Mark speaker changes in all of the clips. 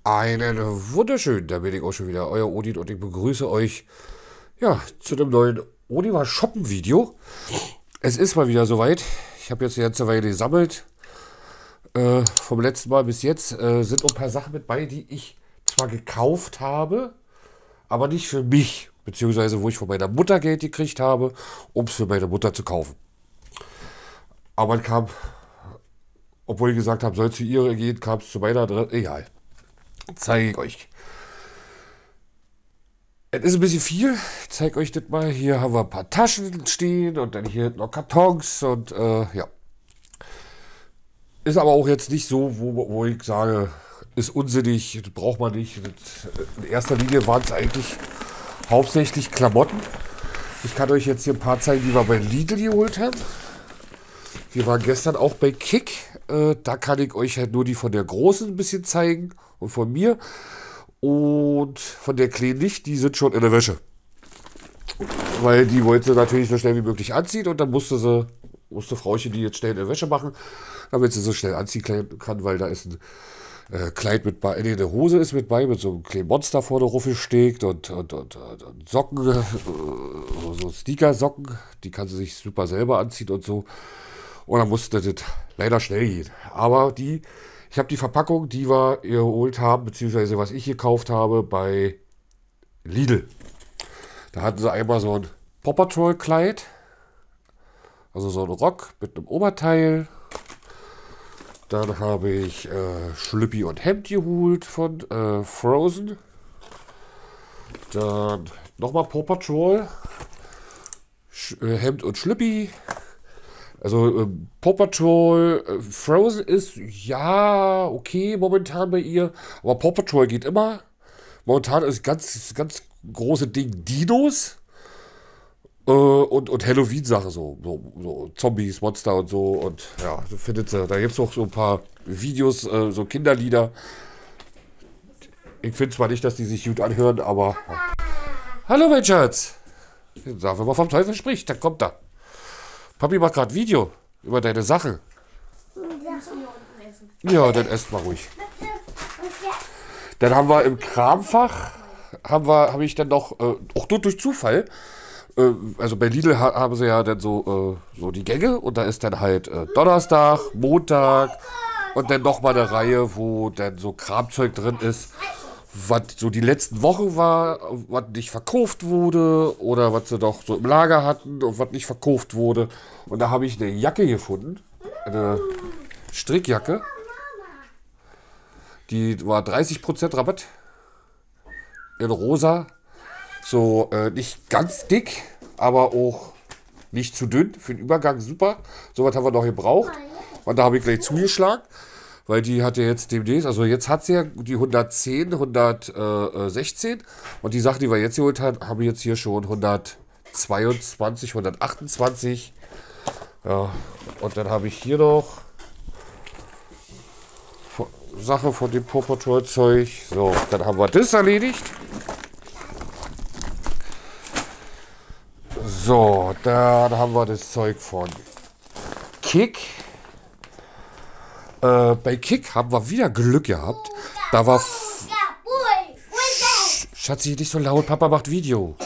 Speaker 1: Einen wunderschönen, da bin ich auch schon wieder, euer Odin und ich begrüße euch, ja, zu einem neuen Odivar Shoppen Video. Es ist mal wieder soweit. Ich habe jetzt eine ganze Weile gesammelt. Vom letzten Mal bis jetzt sind ein paar Sachen mit bei, die ich zwar gekauft habe, aber nicht für mich, beziehungsweise wo ich von meiner Mutter Geld gekriegt habe, um es für meine Mutter zu kaufen. Aber man kam, obwohl ich gesagt habe, soll es zu ihr gehen, kam es zu meiner drin. Egal, zeige ich euch. Es ist ein bisschen viel. Ich zeige euch das mal. Hier haben wir ein paar Taschen stehen und dann hier noch Kartons und ja. Ist aber auch jetzt nicht so, wo ich sage, ist unsinnig, das braucht man nicht. In erster Linie waren es eigentlich hauptsächlich Klamotten. Ich kann euch jetzt hier ein paar zeigen, die wir bei Lidl geholt haben. Wir waren gestern auch bei Kick. Da kann ich euch halt nur die von der Großen ein bisschen zeigen und von mir. Und von der Kleinen nicht, die sind schon in der Wäsche. Weil die wollte sie natürlich so schnell wie möglich anziehen und dann musste Frauchen die jetzt schnell in der Wäsche machen, damit sie so schnell anziehen kann, weil da ist ein Kleid mit bei, nee, eine Hose ist mit bei, mit so einem kleinen Monster vorne raufgesteckt und Socken, so Sneaker-Socken, die kann sie sich super selber anziehen und so. Und dann musste das leider schnell gehen. Aber ich habe die Verpackung, die wir geholt haben, beziehungsweise was ich gekauft habe, bei Lidl. Da hatten sie einmal so ein Paw Patrol Kleid, also so ein Rock mit einem Oberteil. Dann habe ich Schlüppi und Hemd geholt von Frozen. Dann nochmal Paw Patrol, Hemd und Schlüppi. Also Paw Patrol, Frozen ist ja okay momentan bei ihr, aber Paw Patrol geht immer. Momentan ist ganz große Ding Dinos und Halloween-Sache, so Zombies, Monster und so. Und ja, so findet sie. Da gibt es auch so ein paar Videos, so Kinderlieder. Ich finde zwar nicht, dass die sich gut anhören, aber. Hallo mein Schatz! Sag, wenn man vom Teufel spricht, dann kommt er. Papi macht gerade Video über deine Sache. Ja, dann esst mal ruhig. Dann haben wir im Kramfach, habe ich dann noch, auch nur durch Zufall, also bei Lidl haben sie ja dann so die Gänge und da ist dann halt Donnerstag, Montag und dann nochmal eine Reihe, wo dann so Kramzeug drin ist, was so die letzten Wochen war, was nicht verkauft wurde oder was sie doch so im Lager hatten und was nicht verkauft wurde. Und da habe ich eine Jacke gefunden, eine Strickjacke. Die war 30% Rabatt in rosa. So nicht ganz dick, aber auch nicht zu dünn. Für den Übergang super. Sowas haben wir noch gebraucht. Und da habe ich gleich zugeschlagen. Weil die hat ja jetzt demnächst, also jetzt hat sie ja die 110, 116 und die Sachen, die wir jetzt geholt haben, haben wir jetzt hier schon 122, 128. Ja, und dann habe ich hier noch Sache von dem Paw Patrol Zeug. So, dann haben wir das erledigt. So, dann haben wir das Zeug von Kick. Bei Kick haben wir wieder Glück gehabt. Da war. Schatzi, nicht so laut, Papa macht Video.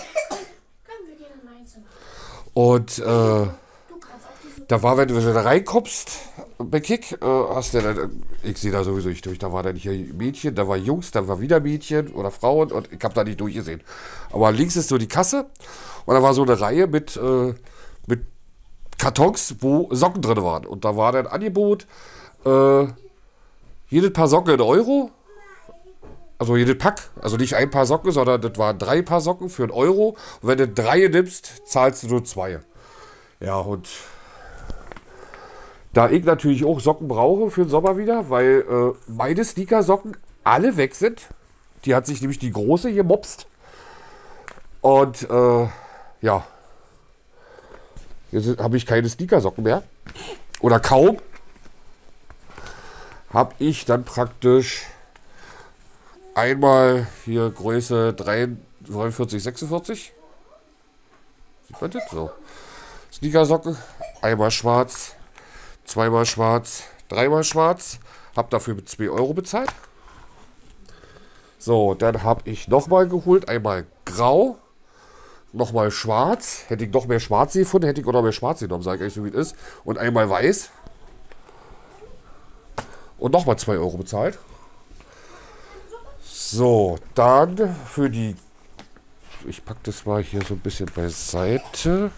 Speaker 1: Und da war, wenn du da reinkommst bei Kick, hast du dann, ich sehe da sowieso nicht durch, da war dann hier Mädchen, da war Jungs, da war wieder Mädchen oder Frauen und ich habe da nicht durchgesehen. Aber links ist so die Kasse und da war so eine Reihe mit Kartons, wo Socken drin waren. Und da war dann ein Angebot, jedes Paar Socken in Euro. Also jedes Pack. Also nicht ein Paar Socken, sondern das waren 3 Paar Socken für 1 Euro. Und wenn du 3 nimmst, zahlst du nur 2. Ja, und da ich natürlich auch Socken brauche für den Sommer wieder, weil meine Sneaker-Socken alle weg sind. Die hat sich nämlich die große gemopst. Und ja, jetzt habe ich keine Sneaker-Socken mehr. Oder kaum. Habe ich dann praktisch einmal hier Größe 43, 46. Sieht man das? So. Sneakersocken, einmal schwarz, zweimal schwarz, dreimal schwarz. Hab dafür mit 2 Euro bezahlt. So, dann habe ich nochmal geholt. Einmal grau, nochmal schwarz. Hätte ich noch mehr schwarz gefunden, hätte ich auch noch mehr schwarz genommen, sage ich euch so wie es ist. Und einmal weiß. Und nochmal 2 Euro bezahlt. So, dann für die... Ich packe das mal hier so ein bisschen beiseite.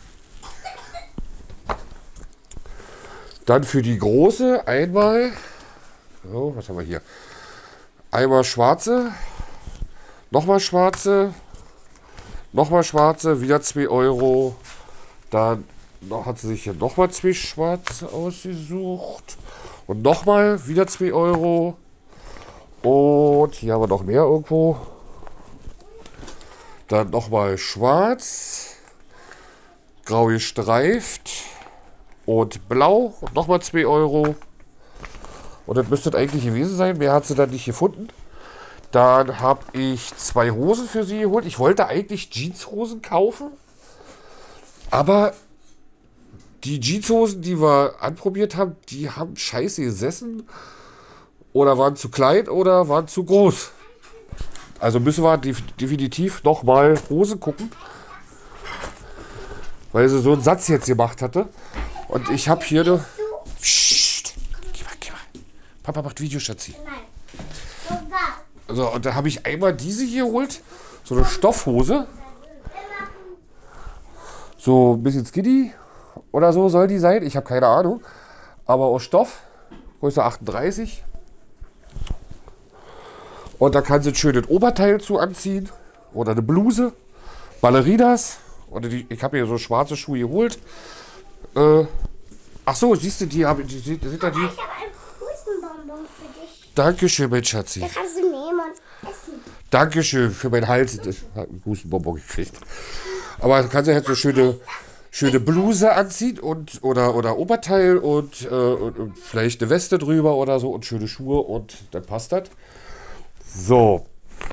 Speaker 1: Dann für die große einmal... So, was haben wir hier? Einmal schwarze. Nochmal schwarze. Nochmal schwarze. Wieder 2 Euro. Dann hat sie sich hier nochmal 2 schwarze ausgesucht. Und nochmal wieder 2 Euro. Und hier haben wir noch mehr irgendwo. Dann nochmal schwarz. Grau gestreift. Und blau. Und nochmal 2 Euro. Und das müsste eigentlich gewesen sein. Mehr hat sie dann nicht gefunden. Dann habe ich 2 Hosen für sie geholt. Ich wollte eigentlich Jeanshosen kaufen. Aber die Jeanshosen, die wir anprobiert haben, die haben scheiße gesessen. Oder waren zu klein oder waren zu groß. Also müssen wir definitiv nochmal Hose gucken. Weil sie so einen Satz jetzt gemacht hatte. Und ich habe hier eine... Psst. Geh mal. Papa macht Video, Schatzi. So, und da habe ich einmal diese hier geholt. So eine Stoffhose. So ein bisschen skinny oder so soll die sein. Ich habe keine Ahnung. Aber aus Stoff. Größe 38. Und da kann sie ein schönes Oberteil zu anziehen. Oder eine Bluse. Ballerinas. Oder ich habe hier so schwarze Schuhe geholt. Ach so, siehst du, sind da die.
Speaker 2: Ich habe einen Hustenbonbon für dich.
Speaker 1: Dankeschön, mein Schatzi.
Speaker 2: Den kannst du nehmen und essen.
Speaker 1: Dankeschön für meinen Hals. Ich habe einen Hustenbonbon gekriegt. Aber kannst du jetzt so schöne Bluse anziehen oder Oberteil und vielleicht eine Weste drüber oder so und schöne Schuhe und dann passt das. So.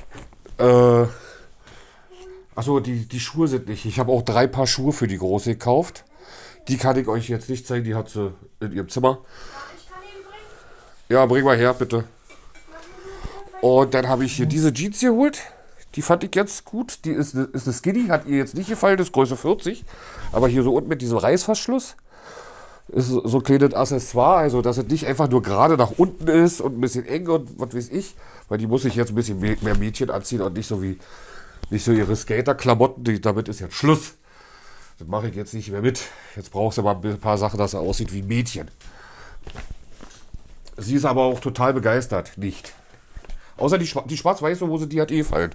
Speaker 1: Achso, die Schuhe sind nicht. Ich habe auch 3 Paar Schuhe für die Große gekauft. Die kann ich euch jetzt nicht zeigen, die hat sie in ihrem Zimmer. Ja, bring mal her, bitte. Und dann habe ich hier diese Jeans geholt. Die fand ich jetzt gut. Die ist eine Skinny, hat ihr jetzt nicht gefallen, das ist Größe 40. Aber hier so unten mit diesem Reißverschluss ist so ein kleines Accessoire, also dass es nicht einfach nur gerade nach unten ist und ein bisschen eng und was weiß ich. Weil die muss ich jetzt ein bisschen mehr Mädchen anziehen und nicht so ihre Skater-Klamotten. Damit ist jetzt Schluss. Das mache ich jetzt nicht mehr mit. Jetzt brauchst du mal ein paar Sachen, dass er aussieht wie ein Mädchen. Sie ist aber auch total begeistert. Nicht. Außer die schwarz-weiße Hose, die hat eh gefallen.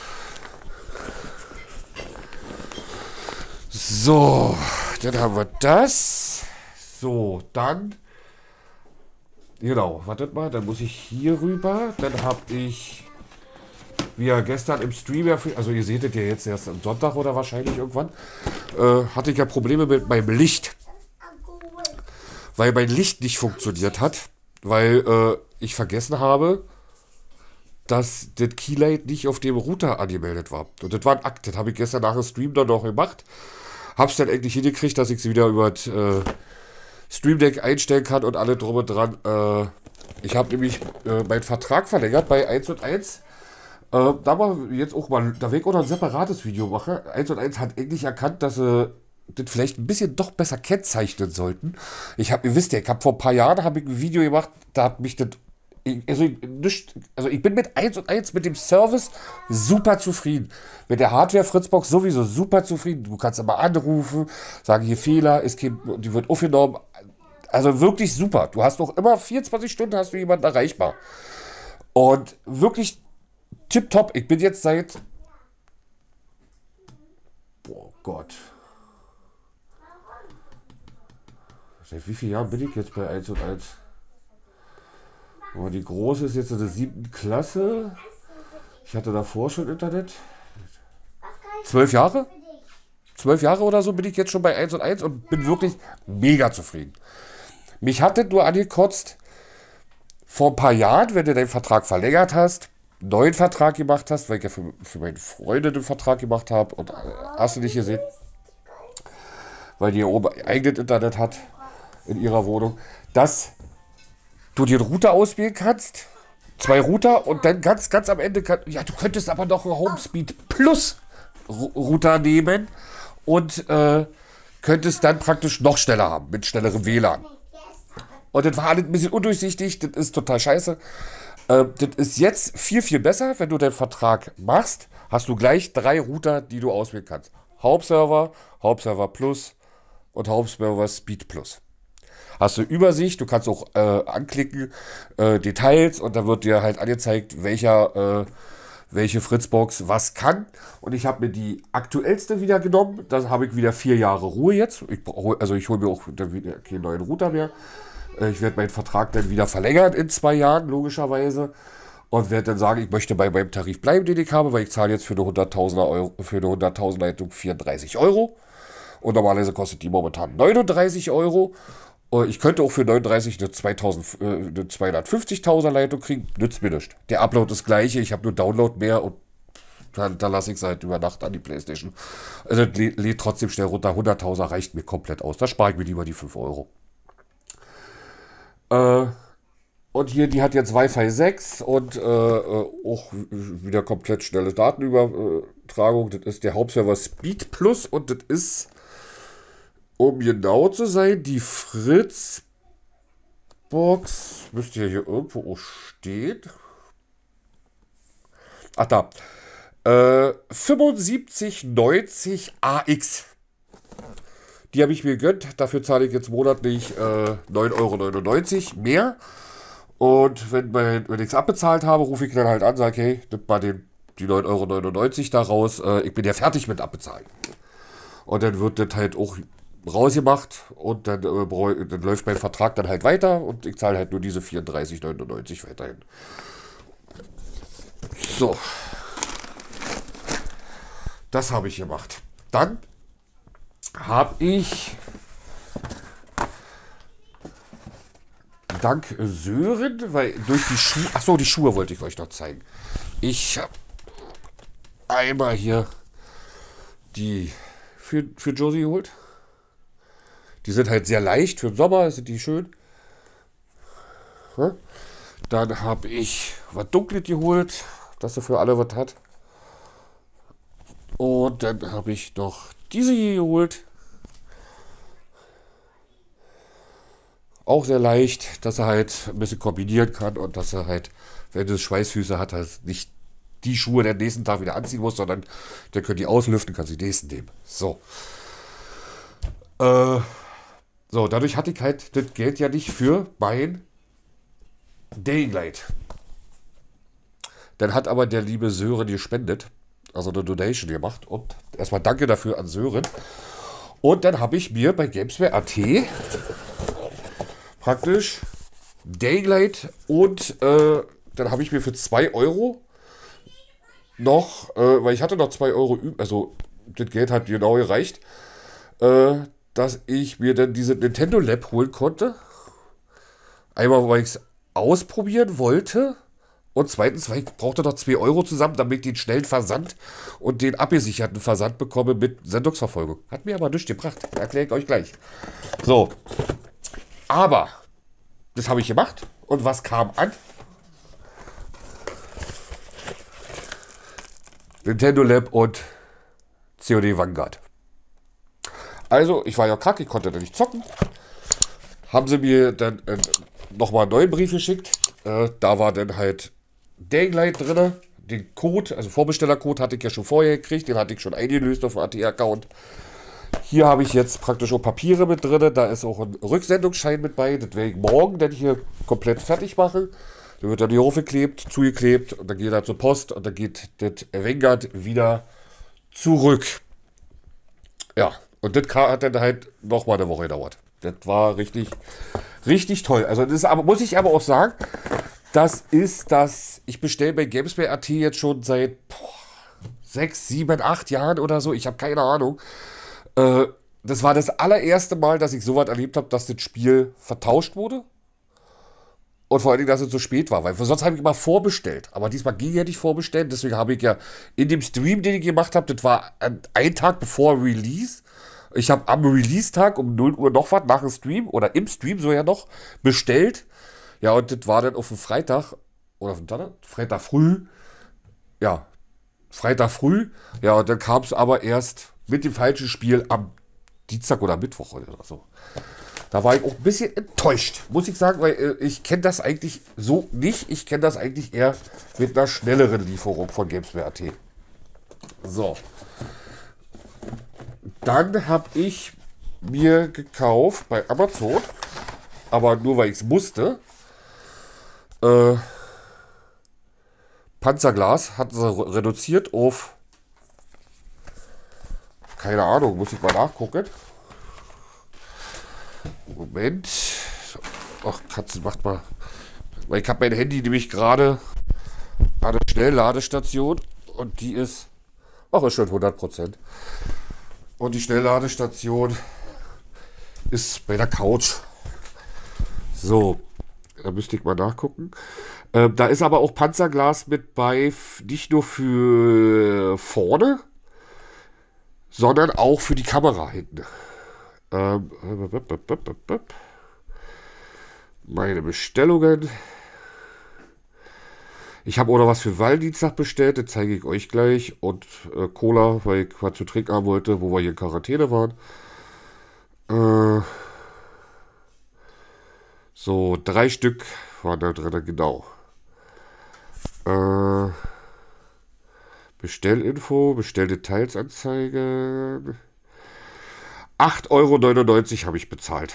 Speaker 1: So, dann haben wir das. So, dann... Genau, wartet mal, dann muss ich hier rüber. Dann habe ich... Wie ja gestern im Stream, also ihr seht es ja jetzt erst am Sonntag oder wahrscheinlich irgendwann, hatte ich ja Probleme mit meinem Licht. Weil mein Licht nicht funktioniert hat. Weil ich vergessen habe, dass das Keylight nicht auf dem Router angemeldet war. Und das war ein Akt. Das habe ich gestern nach dem Stream dann noch gemacht. Hab's dann endlich hingekriegt, dass ich sie wieder über das Stream Deck einstellen kann und alle drum und dran. Ich habe nämlich meinen Vertrag verlängert bei 1&1. Da war jetzt auch mal, da will ich auch noch ein separates Video machen. 1&1 hat endlich erkannt, dass sie das vielleicht ein bisschen doch besser kennzeichnen sollten. Ihr wisst ja, ich habe vor ein paar Jahren ein Video gemacht, da hat mich das, ich bin mit 1&1 mit dem Service super zufrieden. Mit der Hardware Fritzbox sowieso super zufrieden. Du kannst immer anrufen, sagen hier Fehler, die wird aufgenommen. Also wirklich super. Du hast noch immer 24 Stunden hast du jemanden erreichbar. Und wirklich tipptopp. Ich bin jetzt seit... Boah Gott. Seit wie vielen Jahren bin ich jetzt bei 1&1? Aber die Große ist jetzt in der 7. Klasse. Ich hatte davor schon Internet. 12 Jahre? 12 Jahre oder so bin ich jetzt schon bei 1&1 und bin wirklich mega zufrieden. Mich hatte nur angekotzt, vor ein paar Jahren, wenn du deinen Vertrag verlängert hast, einen neuen Vertrag gemacht hast, weil ich ja für meine Freunde den Vertrag gemacht habe und hast du nicht gesehen, weil die hier oben eigenes Internet hat in ihrer Wohnung, dass du den Router auswählen kannst 2 Router und dann ganz am Ende ja, du könntest aber noch einen HomeSpeed Plus Router nehmen und könntest dann praktisch noch schneller haben, mit schnellerem WLAN. Und das war alles ein bisschen undurchsichtig, das ist total scheiße. Das ist jetzt viel besser, wenn du den Vertrag machst, hast du gleich 3 Router, die du auswählen kannst. Hauptserver, Hauptserver Plus und Hauptserver Speed Plus. Hast du Übersicht, du kannst auch anklicken, Details und da wird dir halt angezeigt, welche Fritzbox was kann. Und ich habe mir die aktuellste wieder genommen. Da habe ich wieder 4 Jahre Ruhe jetzt. Ich hole mir auch dann wieder keinen neuen Router mehr. Ich werde meinen Vertrag dann wieder verlängern in 2 Jahren, logischerweise. Und werde dann sagen, ich möchte bei meinem Tarif bleiben, den ich habe, weil ich zahle jetzt für eine 100.000 Leitung 34 Euro. Und normalerweise kostet die momentan 39 Euro. Und ich könnte auch für 39 eine 250.000 Leitung kriegen. Nützt mir nichts. Der Upload ist gleiche, ich habe nur Download mehr und dann lasse ich es halt über Nacht an die Playstation. Also lädt trotzdem schnell runter. 100.000 reicht mir komplett aus. Da spare ich mir lieber die 5 Euro. Und hier, die hat jetzt Wi-Fi 6 und auch wieder komplett schnelle Datenübertragung. Das ist der Hauptserver Speed Plus und das ist, um genau zu sein, die Fritzbox, müsste ja hier irgendwo auch stehen. Ach da, 7590 AX. Die habe ich mir gegönnt. Dafür zahle ich jetzt monatlich 9,99 € mehr. Und wenn ich es abbezahlt habe, rufe ich dann halt an, sage, hey, das war die 9,99 € daraus. Ich bin ja fertig mit abbezahlen. Und dann wird das halt auch rausgemacht und dann läuft mein Vertrag dann halt weiter und ich zahle halt nur diese 34,99 € weiterhin. So. Das habe ich gemacht. Dann habe ich dank Sören, weil durch die Schuhe, achso, die Schuhe wollte ich euch noch zeigen. Ich habe einmal hier die für Josie geholt. Die sind halt sehr leicht für den Sommer, sind die schön. Dann habe ich was Dunkles geholt, dass er für alle was hat. Und dann habe ich noch diese hier geholt. Auch sehr leicht, dass er halt ein bisschen kombinieren kann und dass er halt, wenn es Schweißfüße hat, halt nicht die Schuhe den nächsten Tag wieder anziehen muss, sondern der könnt die auslüften, kann sie nächsten nehmen. So. So, dadurch hatte ich halt das Geld ja nicht für mein Dying Light. Dann hat aber der liebe Sören gespendet, also eine Donation gemacht. Und erstmal danke dafür an Sören. Und dann habe ich mir bei Gamesware.at praktisch Dying Light und dann habe ich mir für 2 Euro noch, weil ich hatte noch 2 Euro, also das Geld hat genau gereicht, dass ich mir dann diese Nintendo Lab holen konnte. Einmal, weil ich es ausprobieren wollte und zweitens, weil ich brauchte noch 2 Euro zusammen, damit ich den schnellen Versand und den abgesicherten Versand bekomme mit Sendungsverfolgung. Hat mir aber nichts gebracht. Erkläre ich euch gleich. So. Aber das habe ich gemacht. Und was kam an? Nintendo Lab und COD Vanguard. Also, ich war ja krank, ich konnte da nicht zocken. Haben sie mir dann nochmal einen neuen Brief geschickt. Da war dann halt Dying Light drin. Den Code, also Vorbestellercode hatte ich ja schon vorher gekriegt. Den hatte ich schon eingelöst auf dem AT-Account. Hier habe ich jetzt praktisch auch Papiere mit drin. Da ist auch ein Rücksendungsschein mit bei. Das werde ich morgen dann hier komplett fertig machen. Da wird dann hier aufgeklebt, zugeklebt und dann geht er zur Post und dann geht das Vanguard wieder zurück. Ja, und das hat dann halt nochmal eine Woche gedauert. Das war richtig, richtig toll. Also das ist aber, muss ich aber auch sagen, ich bestelle bei Gamesware.at jetzt schon seit 6, 7, 8 Jahren oder so. Ich habe keine Ahnung. Das war das allererste Mal, dass ich sowas erlebt habe, dass das Spiel vertauscht wurde. Und vor allen Dingen, dass es so spät war, weil sonst habe ich immer vorbestellt. Aber diesmal ging ja nicht vorbestellen. Deswegen habe ich ja in dem Stream, den ich gemacht habe, das war ein Tag bevor Release. Ich habe am Release-Tag um 0 Uhr noch was nach dem Stream oder im Stream so ja noch bestellt. Ja, und das war dann auf dem Freitag. oder Freitag früh, ja, Freitag früh, ja, und dann kam es aber erst mit dem falschen Spiel am Dienstag oder Mittwoch oder so. Da war ich auch ein bisschen enttäuscht, muss ich sagen, weil ich kenne das eigentlich so nicht. Ich kenne das eigentlich eher mit einer schnelleren Lieferung von Gamesware.at. So. Dann habe ich mir gekauft bei Amazon, aber nur weil ich es musste, Panzerglas hatten sie reduziert auf, keine Ahnung, muss ich mal nachgucken. Moment. Ach, Katze, macht mal. Weil ich habe mein Handy nämlich gerade an der Schnellladestation und die ist, ach, ist schon 100%. Und die Schnellladestation ist bei der Couch. So, da müsste ich mal nachgucken. Da ist aber auch Panzerglas mit bei, nicht nur für vorne, sondern auch für die Kamera hinten. Meine Bestellungen. Ich habe auch noch was für Valentinstag bestellt, das zeige ich euch gleich. Und Cola, weil ich was zu trinken haben wollte, wo wir hier in Quarantäne waren. So, 3 Stück waren da drin, genau. Bestellinfo, Bestelldetailsanzeige. 8,99 € habe ich bezahlt.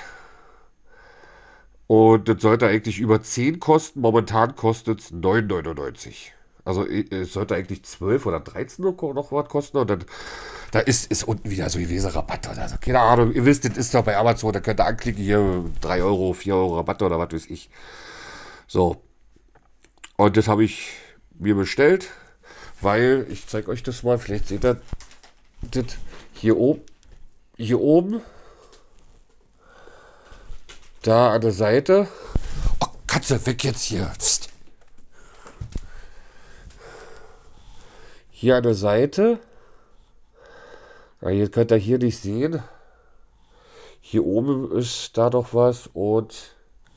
Speaker 1: Und das sollte eigentlich über 10 kosten. Momentan kostet es 9,99 €. Also es sollte eigentlich 12 oder 13 Euro noch was kosten. Und dann, da ist unten wieder so gewesen Rabatt oder so. Keine Ahnung, ihr wisst, das ist doch bei Amazon. Da könnt ihr anklicken, hier 3 Euro, 4 Euro Rabatt oder was weiß ich. So. Und das habe ich mir bestellt, weil, ich zeige euch das mal, vielleicht seht ihr das hier oben. Hier oben, da an der Seite. Oh, Katze, weg jetzt hier. Psst. Hier an der Seite. Ja, hier könnt ihr hier nicht sehen. Hier oben ist da doch was und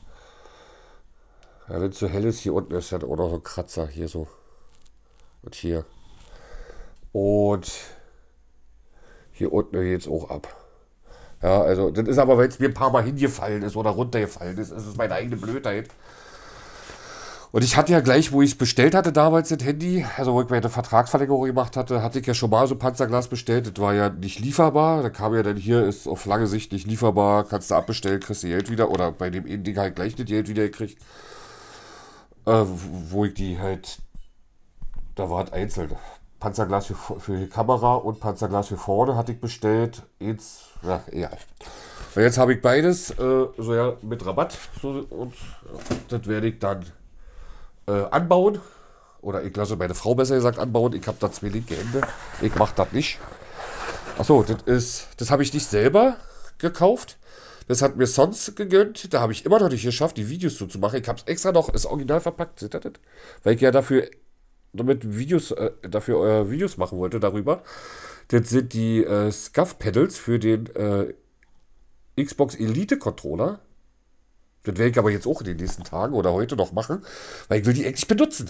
Speaker 1: ja, wenn es so hell ist, hier unten ist dann auch noch ein Kratzer. Hier so. Und hier. Und hier unten geht es auch ab. Ja, also, das ist aber, weil es mir ein paar Mal hingefallen ist oder runtergefallen ist. Das ist meine eigene Blödheit. Und ich hatte ja gleich, wo ich es bestellt hatte, damals das Handy, also wo ich meine Vertragsverlängerung gemacht hatte, hatte ich ja schon mal so Panzerglas bestellt. Das war ja nicht lieferbar. Da kam ja dann hier, ist auf lange Sicht nicht lieferbar, kannst du abbestellen, kriegst du Geld wieder. Oder bei dem Ding halt gleich das Geld wieder gekriegt. Wo ich die halt, da war es einzeln. Panzerglas für die Kamera und Panzerglas für vorne hatte ich bestellt. Jetzt, ja, egal. Und jetzt habe ich beides, so ja, mit Rabatt. So, und das werde ich dann anbauen. Oder ich lasse meine Frau besser gesagt anbauen. Ich habe da 2 linke Hände. Ich mache das nicht. Achso, das habe ich nicht selber gekauft. Das hat mir sonst gegönnt. Da habe ich immer noch nicht geschafft, die Videos so zu machen. Ich habe es extra noch, ist original verpackt. Seht ihr das? Weil ich ja dafür Videos machen wollte darüber. Das sind die Scuff-Pedals für den Xbox Elite Controller. Das werde ich aber jetzt auch in den nächsten Tagen oder heute noch machen, weil ich will die eigentlich benutzen.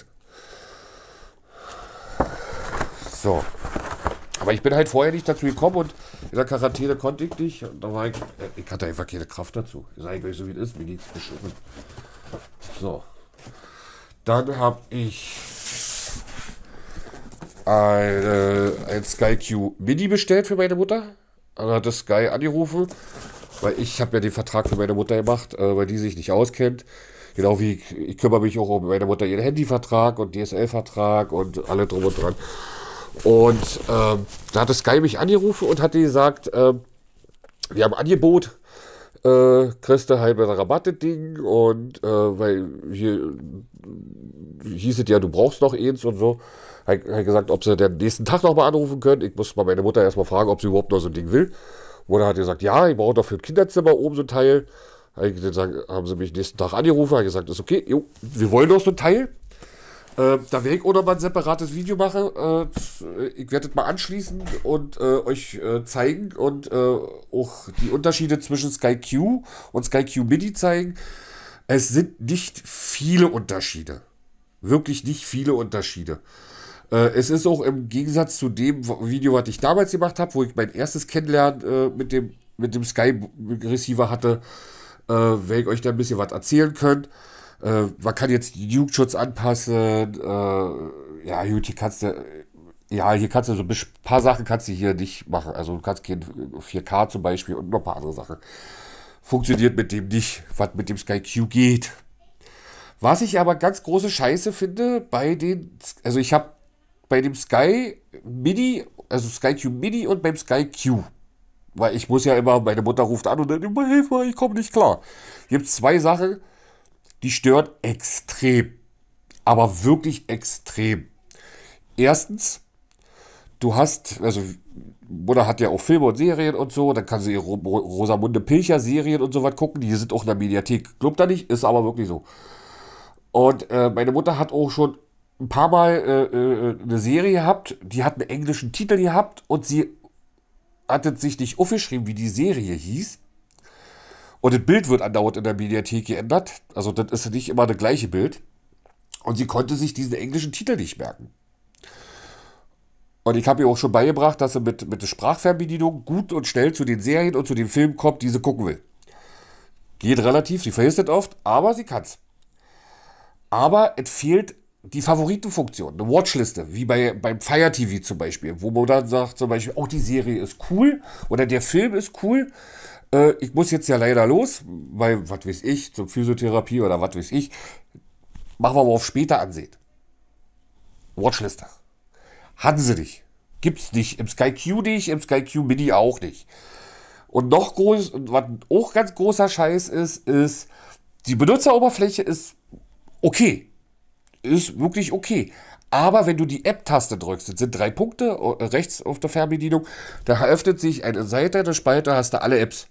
Speaker 1: So. Aber ich bin halt vorher nicht dazu gekommen und in der Quarantäne konnte ich nicht. Und da war ich hatte einfach keine Kraft dazu. Ich sage euch so wie es ist, mir ging es beschissen. So. Dann habe ich ein Sky-Q Mini bestellt für meine Mutter. Dann hat das Sky angerufen, weil ich habe ja den Vertrag für meine Mutter gemacht, weil die sich nicht auskennt. Genau wie ich kümmere mich auch um meine Mutter ihren Handyvertrag und DSL-Vertrag und alle drum und dran. Und da hat das Sky mich angerufen und hat gesagt, wir haben ein Angebot, kriegst du halt mit Rabatt das Ding und weil hier hieß es ja, du brauchst noch eins und so. Hat gesagt, ob sie den nächsten Tag noch mal anrufen können. Ich muss mal meine Mutter erstmal fragen, ob sie überhaupt noch so ein Ding will. Oder hat gesagt, ja, ich brauche doch für ein Kinderzimmer oben so ein Teil. Haben sie mich nächsten Tag angerufen, hat gesagt, ist okay, jo, wir wollen doch so ein Teil. Da werde ich auch noch mal ein separates Video machen. Ich werde das mal anschließen und euch zeigen und auch die Unterschiede zwischen Sky Q und Sky Q Mini zeigen. Es sind nicht viele Unterschiede. Wirklich nicht viele Unterschiede. Es ist auch im Gegensatz zu dem Video, was ich damals gemacht habe, wo ich mein erstes Kennenlernen mit dem Sky Receiver hatte, werde ich euch da ein bisschen was erzählen können. Man kann jetzt den Jugendschutz anpassen. Ja, gut, hier kannst du so ein paar Sachen kannst du hier nicht machen. Also du kannst kein 4K zum Beispiel und noch ein paar andere Sachen. Funktioniert mit dem nicht, was mit dem Sky Q geht. Was ich aber ganz große Scheiße finde also ich habe bei dem Sky Mini, also Sky Q Mini und beim Sky Q, weil ich muss ja immer, meine Mutter ruft an und dann immer, hilf mal, ich komme nicht klar. Hier gibt es zwei Sachen, die stören extrem. Aber wirklich extrem. Erstens, also Mutter hat ja auch Filme und Serien und so, dann kann sie ihre Rosamunde Pilcher-Serien und so was gucken, die sind auch in der Mediathek. Glaubt er nicht, ist aber wirklich so. Und meine Mutter hat auch schon ein paar Mal eine Serie gehabt, die hat einen englischen Titel gehabt und sie hatte sich nicht aufgeschrieben, wie die Serie hieß. Und das Bild wird andauernd in der Mediathek geändert. Also das ist nicht immer das gleiche Bild. Und sie konnte sich diesen englischen Titel nicht merken. Und ich habe ihr auch schon beigebracht, dass sie mit der Sprachfernbedienung gut und schnell zu den Serien und zu den Filmen kommt, die sie gucken will. Geht relativ, sie vergisst das oft, aber sie kann's. Aber es fehlt die Favoritenfunktion, eine Watchliste, wie beim Fire TV zum Beispiel, wo man dann sagt zum Beispiel, oh, die Serie ist cool oder der Film ist cool. Ich muss jetzt ja leider los, weil, was weiß ich, zur Physiotherapie oder was weiß ich, machen wir mal auf später ansehen. Watchliste. Hatten sie nicht. Gibt's nicht. Im Sky Q nicht, im Sky Q Mini auch nicht. Und noch groß, und was auch ganz großer Scheiß ist, die Benutzeroberfläche ist okay. Ist wirklich okay. Aber wenn du die App-Taste drückst, das sind 3 Punkte rechts auf der Fernbedienung, da öffnet sich eine Seite, eine Spalte, hast du alle Apps.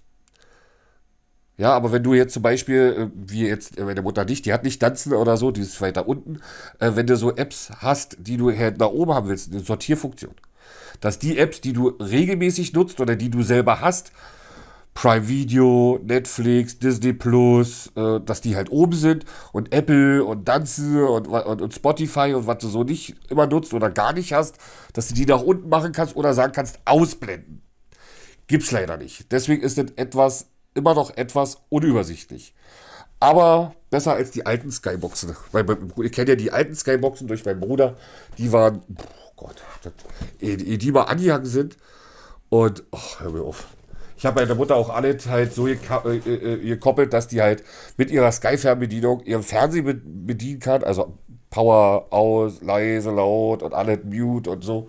Speaker 1: Ja, aber wenn du jetzt zum Beispiel, wie jetzt meine Mutter nicht, die hat nicht Tanzen oder so, die ist weiter unten, wenn du so Apps hast, die du halt nach oben haben willst, eine Sortierfunktion, dass die Apps, die du regelmäßig nutzt oder die du selber hast, Prime Video, Netflix, Disney Plus, dass die halt oben sind und Apple und Danze und Spotify und was du so nicht immer nutzt oder gar nicht hast, dass du die nach unten machen kannst oder sagen kannst, ausblenden. Gibt's leider nicht. Deswegen ist das immer noch etwas unübersichtlich. Aber besser als die alten Skyboxen. Weil ich kenne ja die alten Skyboxen durch meinen Bruder. Die waren, oh Gott, die mal angehangen sind. Und, hör mir auf. Ich habe meiner Mutter auch alle halt so gekoppelt, dass die halt mit ihrer Sky-Fernbedienung ihren Fernseher bedienen kann. Also Power aus, leise, laut und alles mute und so.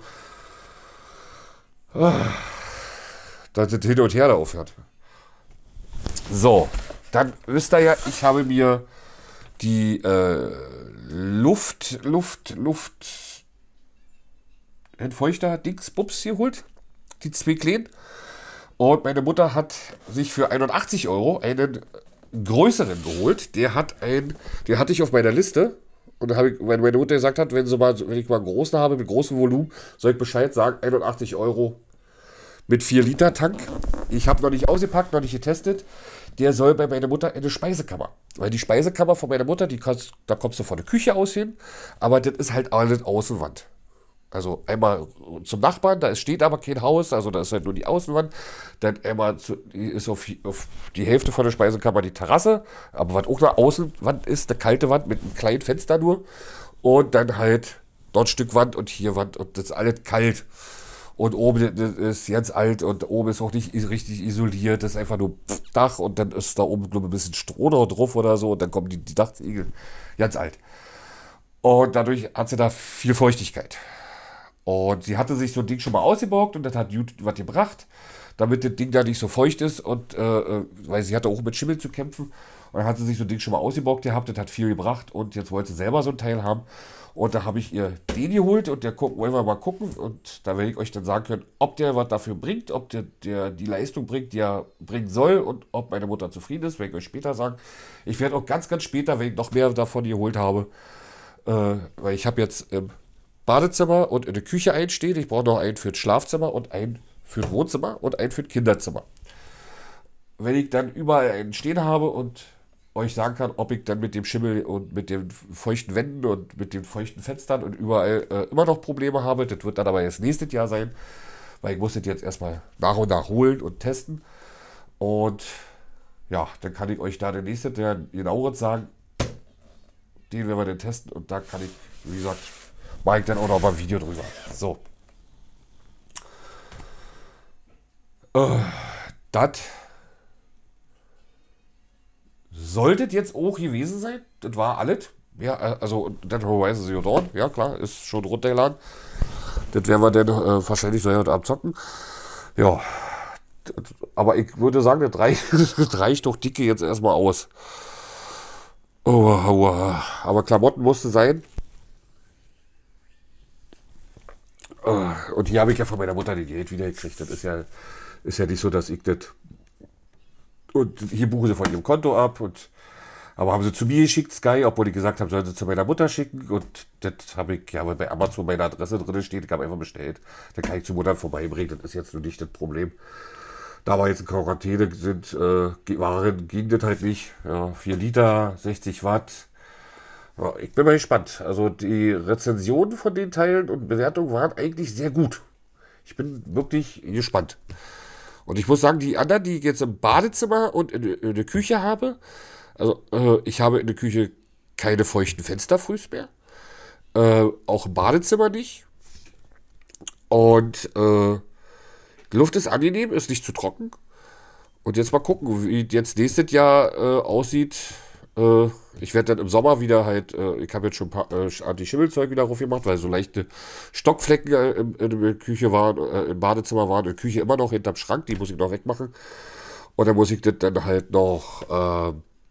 Speaker 1: Dass das hin und her da aufhört. So, dann wisst ihr ja, ich habe mir die Entfeuchter Dingsbums geholt. Die 2 kleinen. Und meine Mutter hat sich für 81 € einen größeren geholt. Den hatte ich auf meiner Liste. Und da weil meine Mutter gesagt hat, wenn ich mal einen großen habe, mit großem Volumen, soll ich Bescheid sagen, 81 € mit 4 Liter Tank. Ich habe noch nicht ausgepackt, noch nicht getestet. Der soll bei meiner Mutter eine Speisekammer. Weil die Speisekammer von meiner Mutter, da kommst du von der Küche aus hin, aber das ist halt alles Außenwand. Also einmal zum Nachbarn, da steht aber kein Haus, also da ist halt nur die Außenwand. Dann einmal ist auf die Hälfte von der Speisekammer die Terrasse, aber was auch eine Außenwand ist, eine kalte Wand mit einem kleinen Fenster nur. Und dann halt dort ein Stück Wand und hier Wand und das ist alles kalt. Und oben das ist ganz alt und oben ist auch nicht richtig isoliert. Das ist einfach nur Dach und dann ist da oben, glaube ich, ein bisschen Stroh noch drauf oder so. Und dann kommen die Dachziegel. Ganz alt. Und dadurch hat sie da viel Feuchtigkeit. Und sie hatte sich so ein Ding schon mal ausgeborgt und das hat YouTube was gebracht, damit das Ding da nicht so feucht ist. Und weil sie hatte auch mit Schimmel zu kämpfen. Und dann hat sie sich so ein Ding schon mal ausgeborgt gehabt. Das hat viel gebracht. Und jetzt wollte sie selber so ein Teil haben. Und da habe ich ihr den geholt und wollen wir mal gucken. Und da werde ich euch dann sagen können, ob der was dafür bringt, ob der die Leistung bringt, die er bringen soll und ob meine Mutter zufrieden ist, werde ich euch später sagen. Ich werde auch ganz, ganz später, wenn ich noch mehr davon geholt habe, weil ich habe jetzt im Badezimmer und in der Küche einen stehen. Ich brauche noch einen für das Schlafzimmer und einen für das Wohnzimmer und einen für das Kinderzimmer. Wenn ich dann überall einen stehen habe und euch sagen kann, ob ich dann mit dem Schimmel und mit den feuchten Wänden und mit den feuchten Fenstern und überall immer noch Probleme habe. Das wird dann aber jetzt nächstes Jahr sein, weil ich muss das jetzt erstmal nach und nach holen und testen. Und ja, dann kann ich euch da der nächste, der genaueres sagen, den werden wir dann testen und da kann ich, wie gesagt, mache ich dann auch noch mal ein Video drüber. So. Das solltet jetzt auch gewesen sein. Das war alles. Ja, also dann Horizon Zero Dawn, ja klar, ist schon runtergeladen. Das werden wir dann wahrscheinlich so heute abzocken. Ja, aber ich würde sagen, das reicht doch dicke jetzt erstmal aus. Aber Klamotten mussten sein. Und hier habe ich ja von meiner Mutter die Geld wieder gekriegt. Das ist ja nicht so, dass ich das... Und hier buchen sie von ihrem Konto ab. Aber haben sie zu mir geschickt, Sky, obwohl die gesagt haben, sollen sie zu meiner Mutter schicken. Und das habe ich, ja, weil bei Amazon meine Adresse drin steht, ich habe einfach bestellt. Dann kann ich zur Mutter vorbeibringen. Das ist jetzt nur nicht das Problem. Da wir jetzt in Quarantäne ging das halt nicht. Ja, 4 Liter, 60 Watt. Ja, ich bin mal gespannt. Also die Rezensionen von den Teilen und Bewertungen waren eigentlich sehr gut. Ich bin wirklich gespannt. Und ich muss sagen, die anderen, die ich jetzt im Badezimmer und in der Küche habe, also ich habe in der Küche keine feuchten Fenster frühst mehr. Auch im Badezimmer nicht. Und die Luft ist angenehm, ist nicht zu trocken. Und jetzt mal gucken, wie jetzt nächstes Jahr aussieht. Ich werde dann im Sommer wieder halt, ich habe jetzt schon ein paar Anti-Schimmel-Zeug wieder drauf gemacht, weil so leichte Stockflecken in der Küche waren, im Badezimmer waren, in der Küche immer noch hinterm Schrank, die muss ich noch wegmachen. Und dann muss ich das dann halt noch,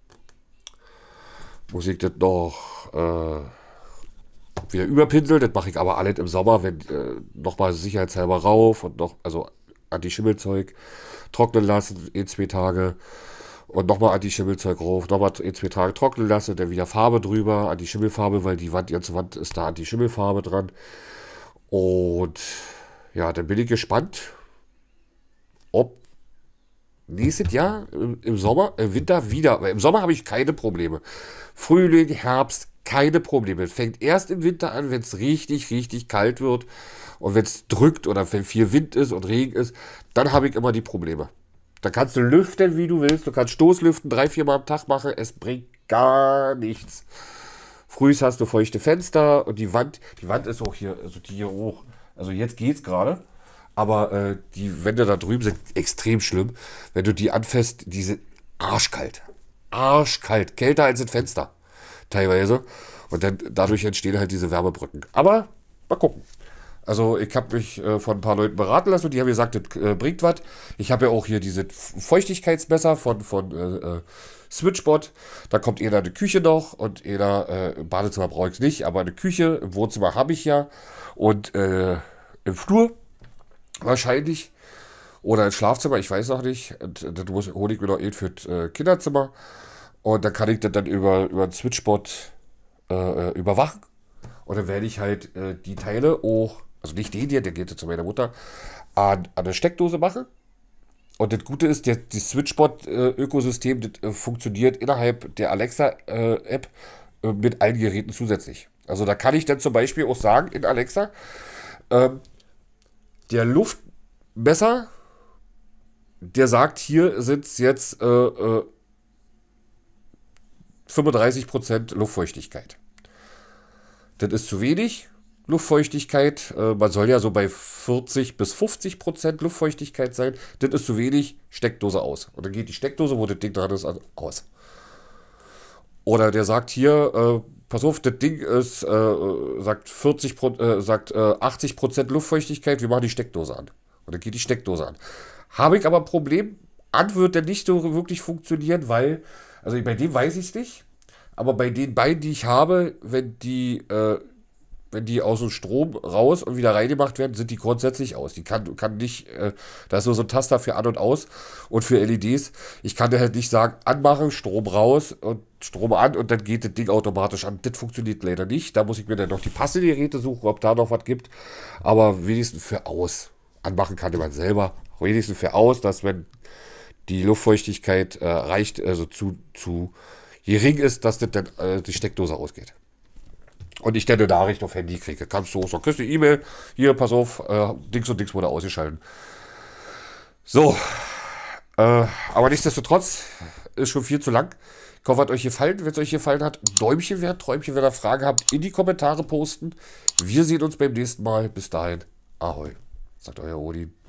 Speaker 1: wieder überpinseln. Das mache ich aber alles im Sommer, wenn nochmal sicherheitshalber rauf und noch, also Anti-Schimmel-Zeug trocknen lassen, 2 Tage. Und nochmal Anti-Schimmelzeug rauf, nochmal 2 Tage trocknen lassen, dann wieder Farbe drüber, Anti-Schimmelfarbe, weil die ganze Wand ist da Anti-Schimmelfarbe dran. Und ja, dann bin ich gespannt, ob nächstes Jahr im Sommer, im Winter wieder, weil im Sommer habe ich keine Probleme. Frühling, Herbst, keine Probleme. Es fängt erst im Winter an, wenn es richtig, richtig kalt wird und wenn es drückt oder wenn viel Wind ist und Regen ist, dann habe ich immer die Probleme. Da kannst du lüften, wie du willst. Du kannst Stoßlüften 3-4 Mal am Tag machen. Es bringt gar nichts. Frühs hast du feuchte Fenster und die Wand ist auch hier, also die hier hoch. Also jetzt geht's gerade. Aber die Wände da drüben sind extrem schlimm. Wenn du die anfasst, die sind arschkalt. Arschkalt. Kälter als ein Fenster. Teilweise. Und dann dadurch entstehen halt diese Wärmebrücken. Aber mal gucken. Also ich habe mich von ein paar Leuten beraten lassen und die haben gesagt, das bringt was. Ich habe ja auch hier diese Feuchtigkeitsmesser von Switchbot. Da kommt einer in die Küche noch und einer im Badezimmer brauche ich es nicht, aber eine Küche, im Wohnzimmer habe ich ja und im Flur wahrscheinlich oder im Schlafzimmer, ich weiß noch nicht. Und dann hole ich mir noch einen für das Kinderzimmer und dann kann ich das dann über einen Switchbot überwachen. Und dann werde ich halt die Teile auch, also nicht den hier, der geht jetzt zu meiner Mutter, an eine Steckdose machen. Und das Gute ist, das Switchbot-Ökosystem funktioniert innerhalb der Alexa-App mit allen Geräten zusätzlich. Also da kann ich dann zum Beispiel auch sagen in Alexa, der Luftmesser, der sagt, hier sind es jetzt 35% Luftfeuchtigkeit. Das ist zu wenig Luftfeuchtigkeit. Man soll ja so bei 40 bis 50% Luftfeuchtigkeit sein. Das ist zu wenig, Steckdose aus. Und dann geht die Steckdose, wo das Ding dran ist, aus. Oder der sagt hier, pass auf, das Ding ist, sagt 80% Luftfeuchtigkeit, wir machen die Steckdose an. Und dann geht die Steckdose an. Habe ich aber ein Problem, an wird der nicht so wirklich funktionieren, weil, also bei dem weiß ich es nicht, aber bei den beiden, die ich habe, wenn die aus dem Strom raus und wieder reingemacht werden, sind die grundsätzlich aus. Die kann nicht, da ist nur so ein Taster für an und aus und für LEDs. Ich kann da halt nicht sagen, anmachen, Strom raus und Strom an und dann geht das Ding automatisch an. Das funktioniert leider nicht. Da muss ich mir dann noch die passenden Geräte suchen, ob da noch was gibt. Aber wenigstens für aus. Anmachen kann man selber. Wenigstens für aus, dass wenn die Luftfeuchtigkeit reicht, also zu gering ist, dass das dann, die Steckdose ausgeht. Und ich dann eine Nachricht auf Handy kriege. Kannst du so, kriegst du E-Mail, hier, pass auf, Dings und Dings wurde ausgeschalten. So, aber nichtsdestotrotz ist schon viel zu lang. Ich hoffe, hat euch gefallen. Wenn es euch gefallen hat, Däumchen wert, Träumchen, wenn ihr Fragen habt, in die Kommentare posten. Wir sehen uns beim nächsten Mal. Bis dahin, ahoi, sagt euer Odin.